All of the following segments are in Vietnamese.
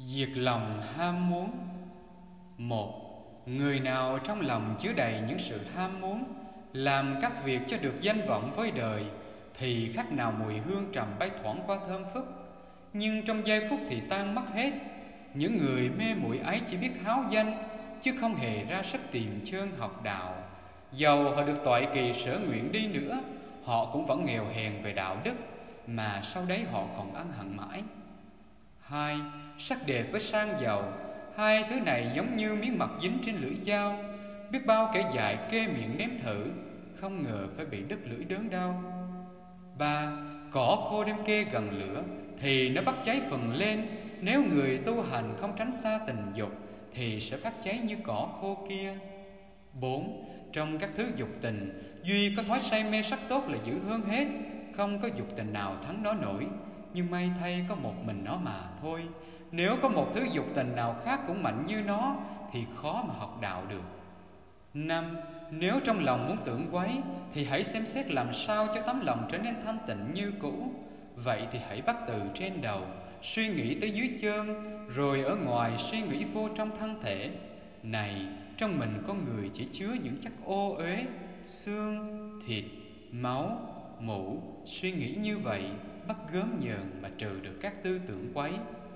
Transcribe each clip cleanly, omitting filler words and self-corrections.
Diệt lòng ham muốn. Một, người nào trong lòng chứa đầy những sự ham muốn, làm các việc cho được danh vọng với đời, thì khác nào mùi hương trầm bay thoảng qua thơm phức, nhưng trong giây phút thì tan mất hết. Những người mê muội ấy chỉ biết háo danh, chứ không hề ra sức tìm chân học đạo. Dầu họ được toại kỳ sở nguyện đi nữa, họ cũng vẫn nghèo hèn về đạo đức, mà sau đấy họ còn ân hận mãi. Hai, sắc đẹp với sang giàu, hai thứ này giống như miếng mật dính trên lưỡi dao. Biết bao kẻ dại kê miệng nếm thử, không ngờ phải bị đứt lưỡi đớn đau. Ba, cỏ khô đem kê gần lửa thì nó bắt cháy phừng lên. Nếu người tu hành không tránh xa tình dục thì sẽ phát cháy như cỏ khô kia. Bốn, trong các thứ dục tình, duy có thói say mê sắc tốt là dữ hơn hết. Không có dục tình nào thắng nó nổi, nhưng may thay có một mình nó mà thôi. Nếu có một thứ dục tình nào khác cũng mạnh như nó thì khó mà học đạo được. Năm, nếu trong lòng muốn tưởng quấy thì hãy xem xét làm sao cho tấm lòng trở nên thanh tịnh như cũ. Vậy thì hãy bắt từ trên đầu, suy nghĩ tới dưới chân, rồi ở ngoài suy nghĩ vô trong thân thể. Này, trong mình con người chỉ chứa những chất ô uế, xương, thịt, máu, mủ. Suy nghĩ như vậy bắt gớm nhờn mà trừ được các tư tưởng quấy.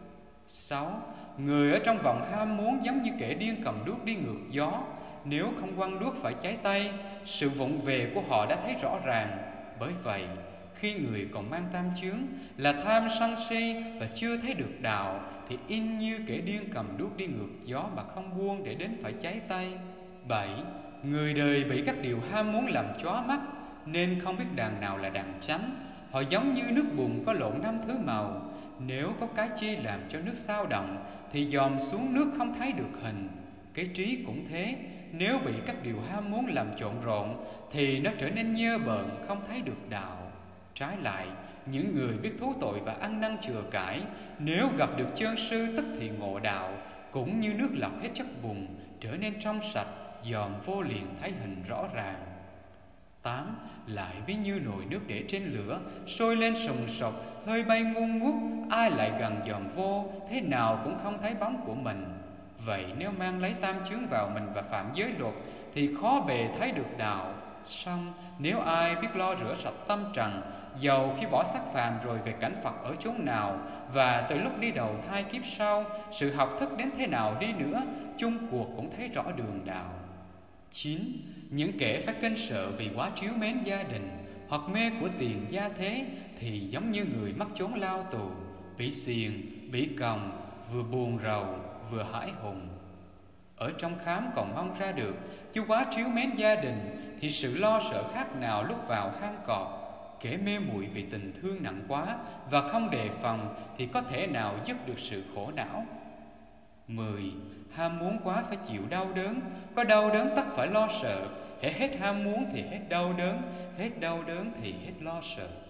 6. Người ở trong vòng ham muốn giống như kẻ điên cầm đuốc đi ngược gió. Nếu không quăng đuốc phải cháy tay, sự vụng về của họ đã thấy rõ ràng. Bởi vậy, khi người còn mang tam chướng là tham sân si và chưa thấy được đạo, thì in như kẻ điên cầm đuốc đi ngược gió mà không buông để đến phải cháy tay. 7. Người đời bị các điều ham muốn làm chóa mắt, nên không biết đàn nào là đàn chánh. Họ giống như nước bùn có lộn 5 thứ màu. Nếu có cái chi làm cho nước xao động thì dòm xuống nước không thấy được hình. Cái trí cũng thế, nếu bị các điều ham muốn làm trộn rộn thì nó trở nên nhơ bợn, không thấy được đạo. Trái lại, những người biết thú tội và ăn năn chừa cải, nếu gặp được chân sư tức thì ngộ đạo, cũng như nước lọc hết chất bùn, trở nên trong sạch, dòm vô liền thấy hình rõ ràng. 8. Lại ví như nồi nước để trên lửa, sôi lên sùng sục, hơi bay ngun ngút, ai lại gần dòm vô, thế nào cũng không thấy bóng của mình. Vậy nếu mang lấy tam chướng vào mình và phạm giới luật thì khó bề thấy được đạo. Song nếu ai biết lo rửa sạch tâm trần, dầu khi bỏ xác phàm rồi về cảnh Phật ở chốn nào, và từ lúc đi đầu thai kiếp sau, sự học thức đến thế nào đi nữa, chung cuộc cũng thấy rõ đường đạo. 9. Những kẻ phải kinh sợ vì quá trìu mến gia đình hoặc mê của tiền gia thế thì giống như người mắc chốn lao tù, bị xiềng, bị còng, vừa buồn rầu vừa hãi hùng. Ở trong khám còn mong ra được, chứ quá trìu mến gia đình thì sự lo sợ khác nào lúc vào hang cọp. Kẻ mê muội vì tình thương nặng quá và không đề phòng thì có thể nào dứt được sự khổ não. 10. Ham muốn quá phải chịu đau đớn, có đau đớn tất phải lo sợ. Hễ hết ham muốn thì hết đau đớn, hết đau đớn thì hết lo sợ.